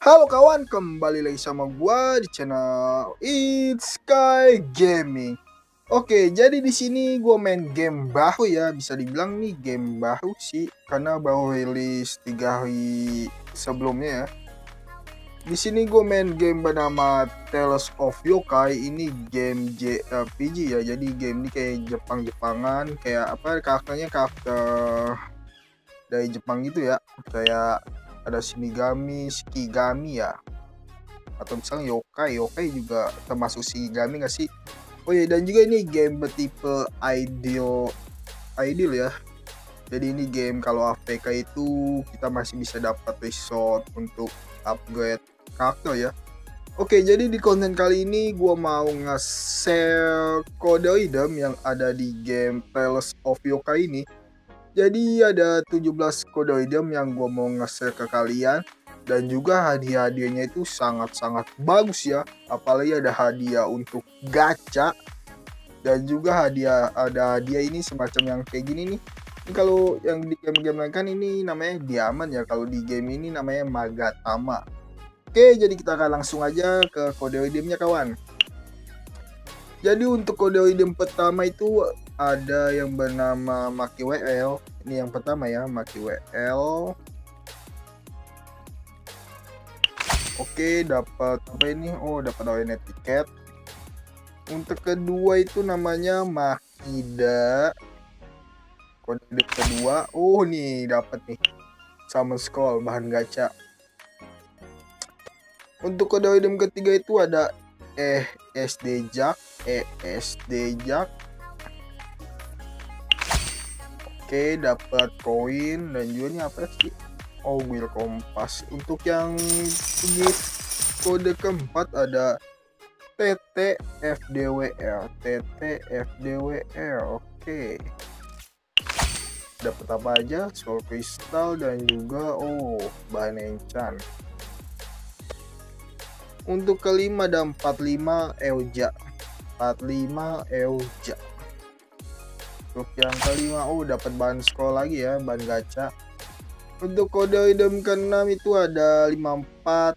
Halo kawan, kembali lagi sama gua di channel It's Sky Gaming. Oke, jadi di sini gua main game baru ya, bisa dibilang nih game baru sih karena baru rilis 3 hari sebelumnya ya. Di sini gue main game bernama Tales of Yokai. Ini game JRPG ya. Jadi game ini kayak Jepang-Jepangan, kayak apa karakternya karakter dari Jepang gitu ya. Kayak ada Shinigami, Shikigami ya. Atau misalnya Yokai. Yokai juga termasuk Shikigami nggak sih? Oh iya, dan juga ini game bertipe ideal ya. Jadi ini game kalau AFK itu kita masih bisa dapat resort untuk upgrade karakter ya. Oke, jadi di konten kali ini gue mau nge-share kode item yang ada di game Tales of Yokai ini. Jadi ada 17 kode item yang gue mau nge-share ke kalian. Dan juga hadiah-hadiahnya itu sangat-sangat bagus ya. Apalagi ada hadiah untuk gacha. Dan juga ada hadiah ini semacam yang kayak gini nih. Ini kalau yang di game-game lain kan ini namanya diamond ya. Kalau di game ini namanya Magatama. Oke, jadi kita akan langsung aja ke kode itemnya kawan. Jadi untuk kode item pertama itu ada yang bernama Maki WL. Ini yang pertama ya, Maki WL. Oke, dapat apa ini? Oh, dapat ONE tiket. Untuk kedua itu namanya Makida. Kode item kedua, oh nih dapat nih. Sama Skull bahan gacha. Untuk kode item ketiga itu ada SD Jack. Oke, dapat koin dan juga ini apa sih? Oh, wheel kompas. Untuk yang gift kode keempat ada TTFDWR. Oke. Dapat apa aja? Soul crystal dan juga bahan enchant. Untuk kelima ada 45 Euja. Untuk yang kelima dapat bahan sekolah lagi ya, bahan gacha. Untuk kode item ke-6 itu ada 54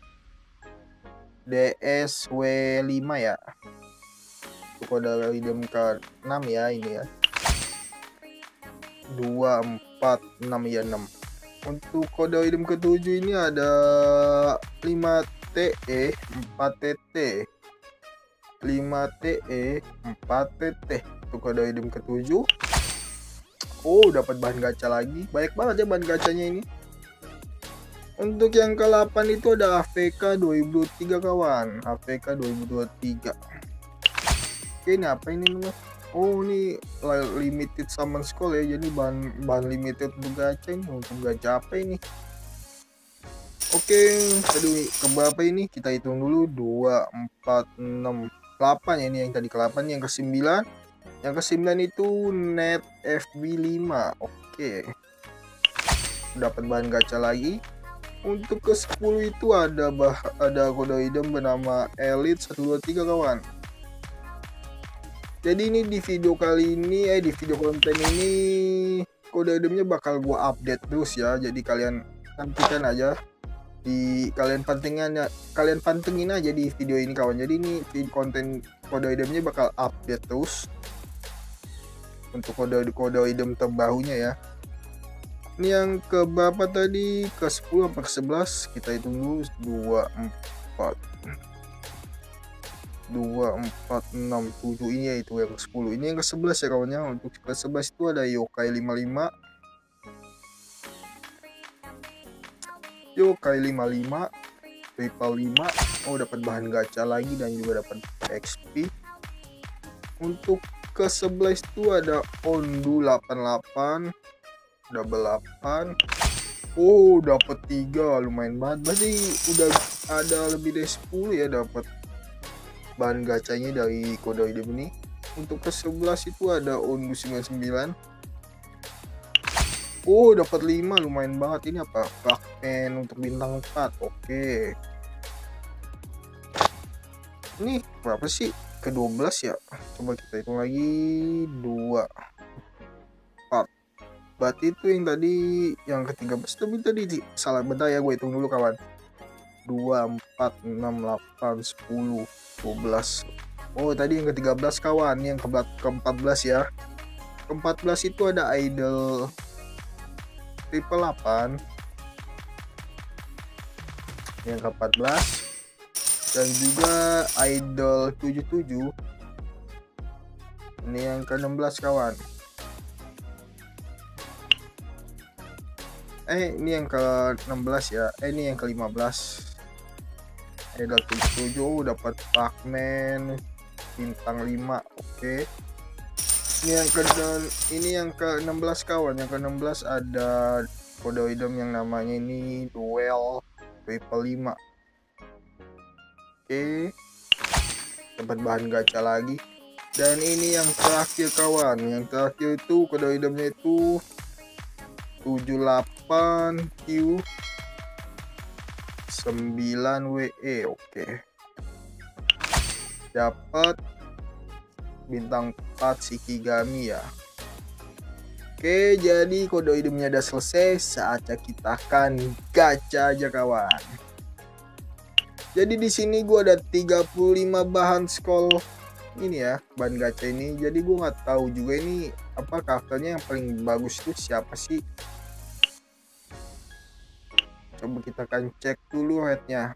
DSW5 ya. Untuk kode item ke-6 ya, ini ya. 246 ya 6. Untuk kode item ke-7 ini ada 5TE 4TT. 5TE 4TT. Untuk kode item ke-7. Dapat bahan gacha lagi. Banyak banget ya bahan gacanya ini. Untuk yang ke-8 itu ada AFK 2023 kawan. AFK 2023. Oke, ini apa ini namanya? Ini limited summon skull ya. Jadi bahan limited untuk gacha ini. Untuk gacha apa ini? Oke, tadi ke berapa ini? Kita hitung dulu. 2, 4, 6, 8 ya. Ini yang tadi ke-8. Yang ke-9. Yang ke-9 itu net FB5. Oke. Dapat bahan gacha lagi. Untuk ke-10 itu ada kode item bernama Elite 123 kawan. Jadi ini di video kali ini di video konten ini kode itemnya bakal gua update terus ya. Jadi kalian nantikan aja kalian pantengin aja di video ini kawan. Jadi ini konten kode itemnya bakal update terus untuk kode item terbarunya ya. Ini yang ke berapa tadi? Ke 10 apa ke 11? Kita hitung dulu. 2, 4 6 7. Ini ya itu yang ke 10. Ini yang ke 11 ya kawannya. Untuk ke 11 itu ada Yokai 55. Triple 5. Dapat bahan gacha lagi dan juga dapat XP. Untuk ke 11 itu ada Ondu 88. Double 8. Dapat 3, lumayan banget. Berarti udah ada lebih dari 10 ya dapat bahan gacanya dari kode item ini. Untuk ke 11 itu ada Ondu 99. Dapat 5, lumayan banget. Ini apa? Fragment untuk bintang 4. Oke. Ini berapa sih? Ke 12 ya. Coba kita hitung lagi. 2, 4. Berarti itu yang tadi yang ke-13 tapi tadi salah, bentar ya gue hitung dulu kawan. 2, 4, 6, 8, 10, 12. Oh, tadi yang ke-13 kawan, yang ke-14 ya. Ke-14 itu ada idol triple 8. Yang ke-14 dan juga idol 77. Ini yang ke-16 kawan. Ini yang ke-16 ya. Ini yang ke-15. Idol 77 dapat Pacman bintang 5. Oke. Ini yang ke-16 kawan. Yang ke-16 ada kode item yang namanya ini duel triple 5. Oke. Dapat bahan gacha lagi. Dan ini yang terakhir kawan. Yang terakhir itu kode itemnya itu 78Q 9WE. Oke. Dapat bintang 4 Shikigami ya. Oke, jadi kode itemnya udah selesai. Saatnya kita akan gacha aja kawan. Jadi di sini gua ada 35 bahan scroll ini ya, bahan gacha ini. Jadi gua nggak tahu juga ini apa karakternya yang paling bagus tuh siapa sih. Coba kita akan cek dulu headnya.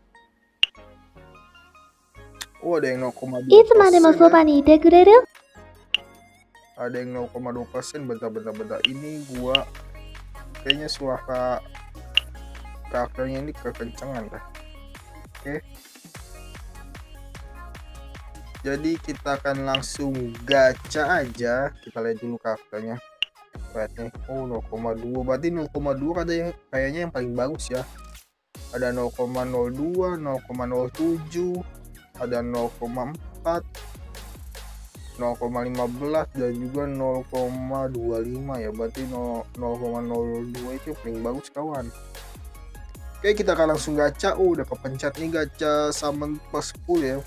Oh, ada yang 0,2%. Ada yang 0,2%. Bentar. Ini gua kayaknya suara karakternya ini kekencangan dah. Oke. Jadi kita akan langsung gacha aja. Kita lihat dulu karakternya. Lihatnya. Oh, 0,2. Berarti 0,2 kayaknya yang paling bagus ya. Ada 0,02, 0,07, ada 0,4, 0,15 dan juga 0,25 ya. Berarti 0,02 itu paling bagus kawan. Oke, kita akan langsung gacha. Oh, udah kepencet nih gacha summon plus 10 ya.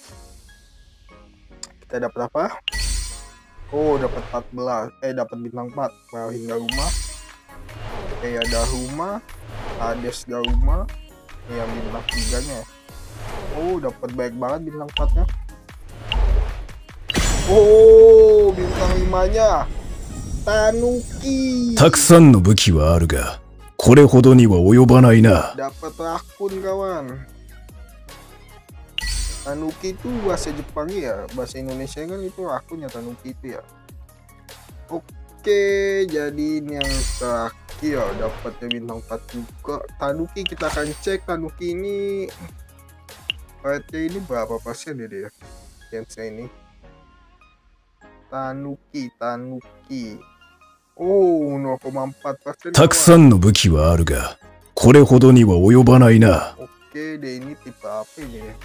Kita dapat apa? Oh, dapat 14. Dapat bintang 4. Marahin Garuma. Oke, ada Garuma, Hades Garuma. Ini yang bintang 3-nya. Oh, dapat baik banget bintang 4-nya. Oh, bintang 5-nya. Tanuki. たくさんの武器はあるが、これほどには及ばないな。 Dapat rakun kawan. Tanuki itu bahasa Jepang ya, bahasa Indonesia kan itu rakunnya Tanuki itu ya. Oke, jadi ini yang terakhir dapatnya bintang 4 juga. Tanuki kita akan cek Tanuki ini rate ini berapa persen ya dia? Yang ini. Tanuki. Oh, 0,4%. たくさんの武器はあるが、これほどには及ばないな。 Oke, deh ini tipe apa ini ya?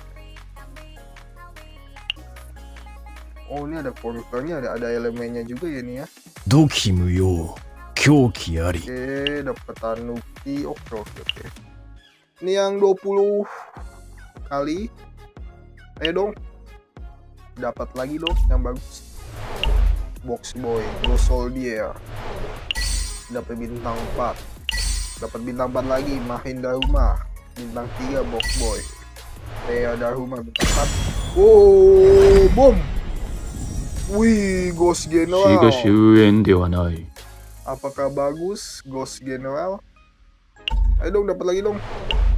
Oh, ini ada konternya, ada elemennya juga ya nih ya. 土器無用、狂気あり。 Oke, dapat Tanuki. Oke. Ini yang 20 kali. Ayo dong. Dapat lagi dong yang bagus. Box Boy, Go Soldier. Dapat bintang 4. Dapat bintang 4 lagi, Mahin Daruma. Bintang 3 Box Boy. Thea Daruma bintang 4. Oh, boom. Wih, Ghost 死 General. が終焉ではない。 Apakah bagus Ghost General? Ayo dong, dapat lagi dong.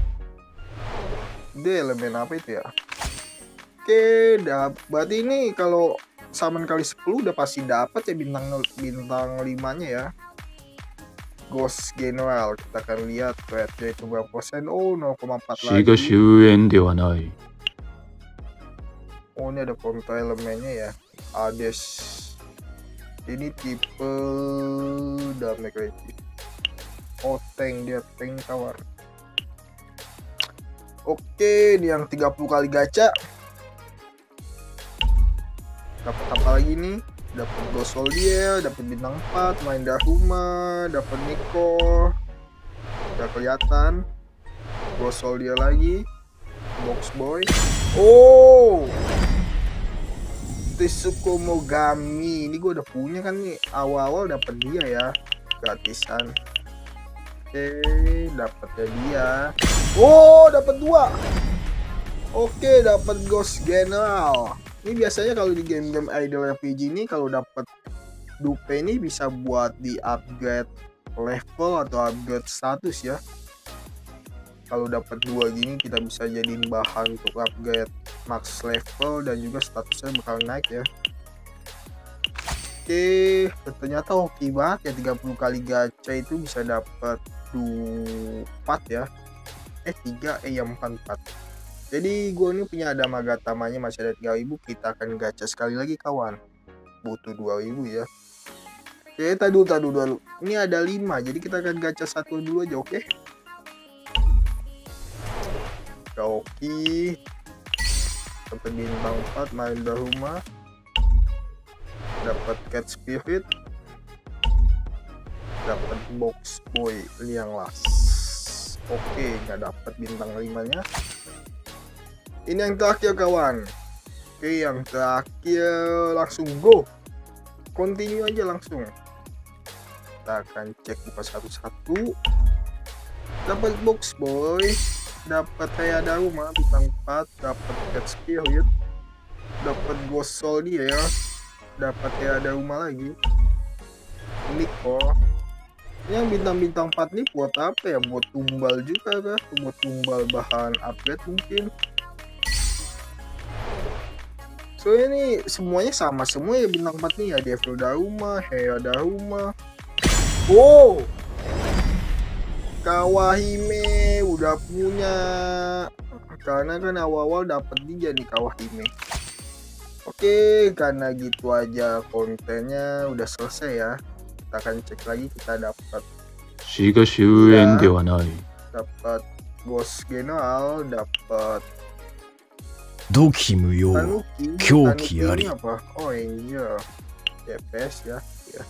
Dia elemen apa itu ya? Oke, berarti ini kalau summon kali 10 udah pasti dapat ya bintang 5-nya ya. Ghost General, kita akan lihat rate itu berapa persen. Oh, 0,4 死が lagi. 終焉ではない。 Oh, ini ada counter elemennya ya. Hades. Ini tipe damage rate. Oh, tank, dia tank kawan. Oke, ini yang 30 kali gacha. Dapat apa lagi nih? Dapat Ghost Soldier, dapat bintang 4, main Daruma, dapat Nico. Udah kelihatan. Ghost Soldier lagi. Box Boy. Oh, Tetsuko Mogami. Ini gue udah punya kan nih. Awal-awal dapat dia ya, gratisan. Oke, dapat dia. Oh, dapat 2. Oke, dapat Ghost General. Ini biasanya kalau di game-game idle RPG ini kalau dapat dupe ini bisa buat di upgrade level atau upgrade status ya. Kalau dapat 2 gini kita bisa jadiin bahan untuk upgrade max level dan juga statusnya bakal naik ya. Oke, ternyata hoki banget ya, 30 kali gacha itu bisa dapat 4 ya. 4. Jadi gue ini punya ada Magatamanya masih ada 3000, kita akan gacha sekali lagi kawan. Butuh 2000 ya. Oke, tadi dulu. Ini ada 5, jadi kita akan gacha 1 dulu aja, oke? Oke. Dapat bintang 4, main rumah. Dapat cat spirit. Dapat box boy liang las. Oke, nggak dapat bintang 5-nya. Ini yang terakhir kawan. Oke, yang terakhir langsung go. Continue aja langsung. Kita akan cek buka satu-satu. Dapat box boy, dapat kayak ada rumah bintang 4, dapat cat spirit, dapat ghost soldier, dapat kayak ada rumah lagi. Ini kok. Yang bintang-bintang 4 nih buat apa ya? Buat tumbal juga kah? Buat tumbal bahan upgrade mungkin. So ini semuanya sama semua ya bintang 4 nih ya. Devil Daruma, Heya Daruma. Wow, Kawahime udah punya. Karena kan awal-awal dapat dia nih Kawahime. Oke, karena gitu aja kontennya udah selesai ya. Kita akan cek lagi, kita dapat しかし無縁ではない。 dapat Ghost General, dapat 土器無用 Tanuki. 狂気 Tanuki あ ini り apa? Oh Angel, DPS ya.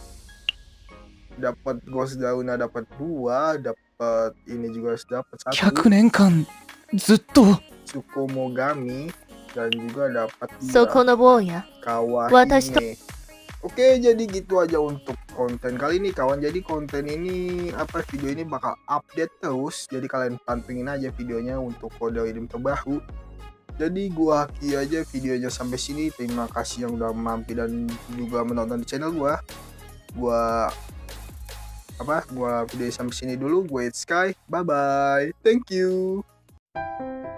Dapat Ghost Dauna, dapat 2, dapat ini juga dapat 1. 100年間ずっと Tsukumogami dan juga dapat そこの坊や Kawahime. Oke, jadi gitu aja untuk konten kali ini kawan. Jadi konten ini video ini bakal update terus. Jadi kalian pantengin aja videonya untuk kode redeem terbaru. Jadi gua akhiri aja videonya sampai sini. Terima kasih yang udah mampir dan juga menonton di channel gua. Gua video sampai sini dulu. Gue Sky. Bye bye. Thank you.